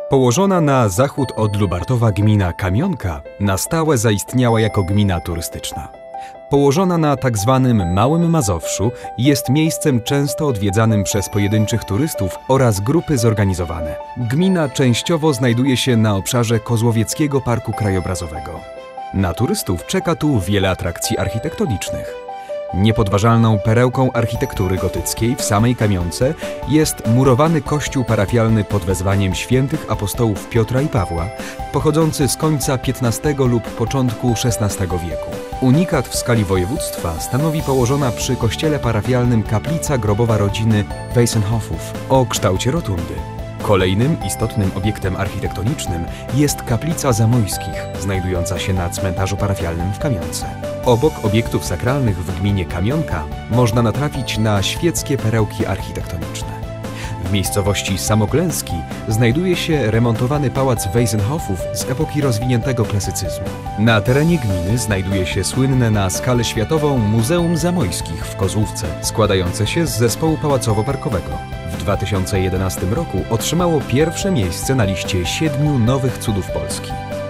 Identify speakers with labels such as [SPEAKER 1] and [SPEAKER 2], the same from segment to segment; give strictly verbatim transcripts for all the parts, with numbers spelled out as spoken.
[SPEAKER 1] Położona na zachód od Lubartowa gmina Kamionka na stałe zaistniała jako gmina turystyczna. Położona na tzw. Małym Mazowszu jest miejscem często odwiedzanym przez pojedynczych turystów oraz grupy zorganizowane. Gmina częściowo znajduje się na obszarze Kozłowieckiego Parku Krajobrazowego. Na turystów czeka tu wiele atrakcji architektonicznych. Niepodważalną perełką architektury gotyckiej w samej Kamionce jest murowany kościół parafialny pod wezwaniem świętych apostołów Piotra i Pawła, pochodzący z końca piętnastego lub początku szesnastego wieku. Unikat w skali województwa stanowi położona przy kościele parafialnym kaplica grobowa rodziny Weissenhoffów o kształcie rotundy. Kolejnym istotnym obiektem architektonicznym jest kaplica Zamojskich, znajdująca się na cmentarzu parafialnym w Kamionce. Obok obiektów sakralnych w gminie Kamionka można natrafić na świeckie perełki architektoniczne. W miejscowości Samoklęski znajduje się remontowany pałac Weissenhoffów z epoki rozwiniętego klasycyzmu. Na terenie gminy znajduje się słynne na skalę światową Muzeum Zamojskich w Kozłówce, składające się z zespołu pałacowo-parkowego. W dwa tysiące jedenastym roku otrzymało pierwsze miejsce na liście siedmiu nowych cudów Polski.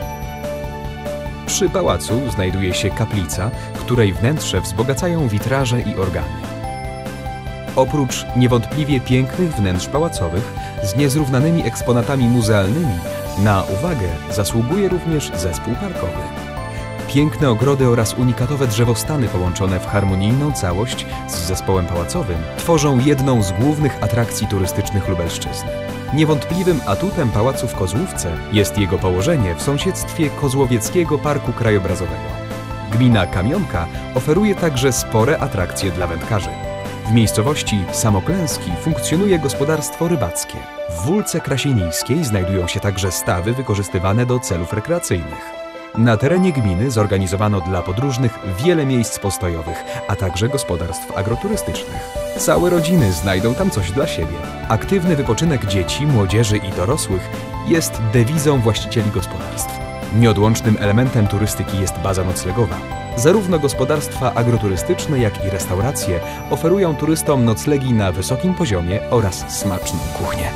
[SPEAKER 1] Przy pałacu znajduje się kaplica, której wnętrze wzbogacają witraże i organy. Oprócz niewątpliwie pięknych wnętrz pałacowych z niezrównanymi eksponatami muzealnymi, na uwagę zasługuje również zespół parkowy. Piękne ogrody oraz unikatowe drzewostany połączone w harmonijną całość z zespołem pałacowym tworzą jedną z głównych atrakcji turystycznych Lubelszczyzny. Niewątpliwym atutem pałacu w Kozłówce jest jego położenie w sąsiedztwie Kozłowieckiego Parku Krajobrazowego. Gmina Kamionka oferuje także spore atrakcje dla wędkarzy. W miejscowości Samoklęski funkcjonuje gospodarstwo rybackie. W Wólce Krasienińskiej znajdują się także stawy wykorzystywane do celów rekreacyjnych. Na terenie gminy zorganizowano dla podróżnych wiele miejsc postojowych, a także gospodarstw agroturystycznych. Całe rodziny znajdą tam coś dla siebie. Aktywny wypoczynek dzieci, młodzieży i dorosłych jest dewizą właścicieli gospodarstw. Nieodłącznym elementem turystyki jest baza noclegowa. Zarówno gospodarstwa agroturystyczne, jak i restauracje oferują turystom noclegi na wysokim poziomie oraz smaczną kuchnię.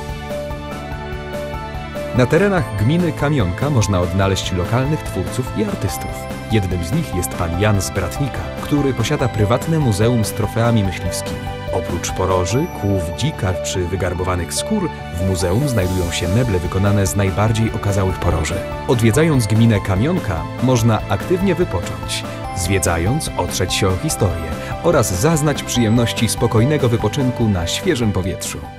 [SPEAKER 1] Na terenach gminy Kamionka można odnaleźć lokalnych twórców i artystów. Jednym z nich jest pan Jan z Bratnika, który posiada prywatne muzeum z trofeami myśliwskimi. Oprócz poroży, kłów dzika czy wygarbowanych skór, w muzeum znajdują się meble wykonane z najbardziej okazałych poroży. Odwiedzając gminę Kamionka, można aktywnie wypocząć, zwiedzając otrzeć się o historię oraz zaznać przyjemności spokojnego wypoczynku na świeżym powietrzu.